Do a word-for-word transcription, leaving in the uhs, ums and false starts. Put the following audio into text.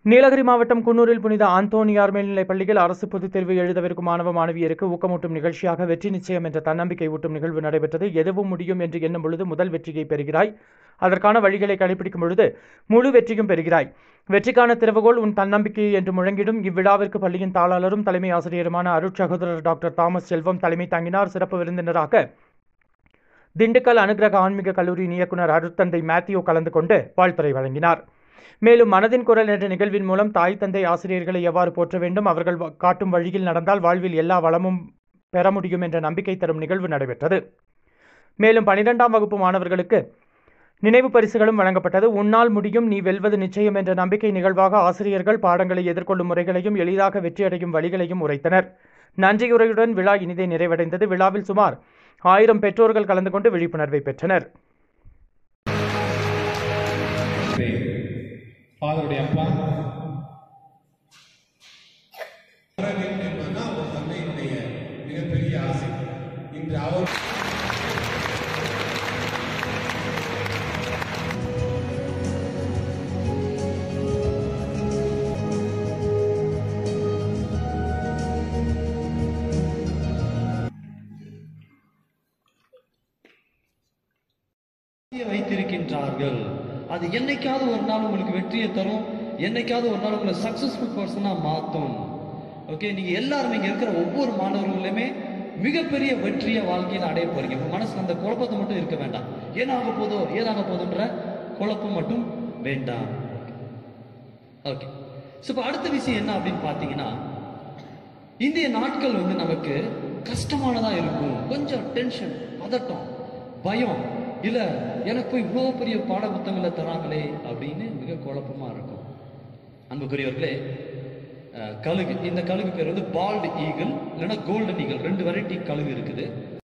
நீலகிரி மாவட்டம் குன்னூரில் புனித ஆந்தோனியார் மேல்நிலைப் பள்ளியில் அரசு பொதுத் தேர்வு எழுதவிருக்கும் மாணவ மாணவியருக்கு ஊக்கமூட்டும் நிகழ்ச்சியாக வெற்றி நிச்சயம் என்ற தன்னம்பிக்கை ஊட்டும் நிகழ்வு நடைபெற்றது. எதுவும் முடியும் என்று எண்ணும் பொழுது முதல் வெற்றியை பெறுகிறாய். அதற்கான வழிகளை கடைபிடிக்கும் பொழுது முழு வெற்றியும் பெறுகிறாய். வெற்றிக்கான திறவுகோல் உன் தன்னம்பிக்கை என்று முழங்கிடும். இவ்விழாவிற்கு பள்ளியின் தாளாளரும் தலைமை ஆசிரியருமான அருட்சகோதரர் டாக்டர் தாமஸ் செல்வம் தலைமை தாங்கினார். சிறப்பு விருந்தினராக திண்டுக்கல் அனுகிரக ஆன்மீக கல்லூரியின் இயக்குநர் அருட்தந்தை மேத்யூ கலந்து கொண்டு வாழ்த்துரை வழங்கினார். மேலும் மனதின் குரல் என்ற நிகழ்வின் மூலம் தாய் தந்தை ஆசிரியர்களை எவ்வாறு போற்ற வேண்டும், அவர்கள் காட்டும் வழியில் நடந்தால் வாழ்வில் எல்லா வளமும் பெற முடியும் என்ற நம்பிக்கை தரும் நிகழ்வு நடைபெற்றது. மேலும் பனிரெண்டாம் வகுப்பு மாணவர்களுக்கு நினைவு பரிசுகளும் வழங்கப்பட்டது. உன்னால் முடியும், நீ வெல்வது நிச்சயம் என்ற நம்பிக்கை நிகழ்வாக ஆசிரியர்கள் பாடங்களை எதிர்கொள்ளும் முறைகளையும் எளிதாக வெற்றியடையும் வழிகளையும் உரைத்தனர். நன்றியுரையுடன் விழா இனிதே நிறைவடைந்தது. விழாவில் சுமார் ஆயிரம் பெற்றோர்கள் கலந்து கொண்டு விழிப்புணர்வை பெற்றனர். ஃபாதருடைய அப்பா என்பதுதான் அவர் தந்தையினுடைய மிகப்பெரிய ஆசை. இன்று அவர் வைத்திருக்கின்றார்கள். அது என்னைக்காவது ஒரு நாள் உங்களுக்கு வெற்றியை தரும், என்னைக்காவது ஒரு நாள் உங்களை சக்சஸ்ஃபுல் பர்சனா மாற்றும். ஓகே, நீங்க எல்லாரும் இங்க இருக்கிற ஒவ்வொரு மாணவர்களுமே மிகப்பெரிய வெற்றியை வாழ்க்கையில் அடைய போறீங்க. உங்க மனசுல அந்த குழப்பத்தை மட்டும் இருக்க வேண்டாம். ஏனாக போதோ ஏதாக போதுன்ற குழப்பம் மட்டும் வேண்டாம். ஓகே, இப்போ அடுத்த விஷயம் என்ன அப்படின்னு பார்த்தீங்கன்னா, இந்திய நாட்கள் வந்து நமக்கு கஷ்டமானதா இருக்கும். கொஞ்சம் டென்ஷன், பதட்டம், பயம், இல்லை எனக்கு போய் இவ்வளோ பெரிய பாட புத்தகங்களை தராங்களே அப்படின்னு மிக குழப்பமா இருக்கும். அன்புக்குரியவர்களே, கழுகு, இந்த கழுகு பேர் வந்து பால்டு ஈகிள் இல்லைன்னா கோல்டன் ஈகிள், ரெண்டு வெரைட்டி கழுகு இருக்குது.